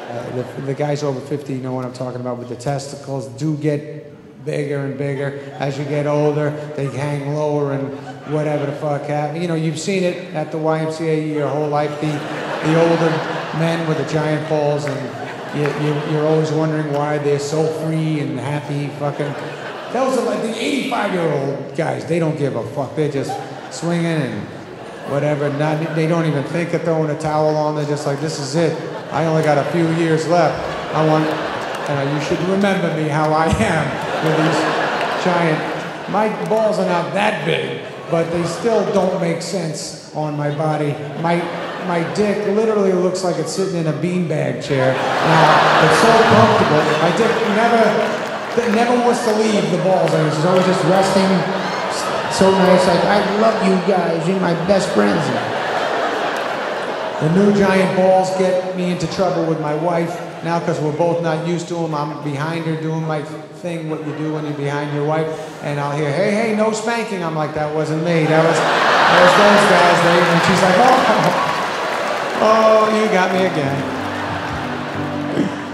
The guys over 50 know what I'm talking about with the testicles do get bigger and bigger as you get older. They hang lower and whatever the fuck happens. You know, you've seen it at the YMCA your whole life. The older men with the giant balls, and you're always wondering why they're so free and happy. Fucking, those are like the 85-year-old guys. They don't give a fuck. They're just swinging and whatever. They don't even think of throwing a towel on. They're just like, this is it. I only got a few years left. You should remember me how I am with these giant. My balls are not that big, but they still don't make sense on my body. My dick literally looks like it's sitting in a beanbag chair. It's so comfortable. My dick never wants to leave the balls. And it's always just resting so nice. Like, I love you guys. You're my best friends. The new giant balls get me into trouble with my wife now because we're both not used to them. I'm behind her doing my thing, what you do when you're behind your wife, and I'll hear, hey, no spanking. I'm like, that wasn't me. That was those guys. And she's like, oh, you got me again.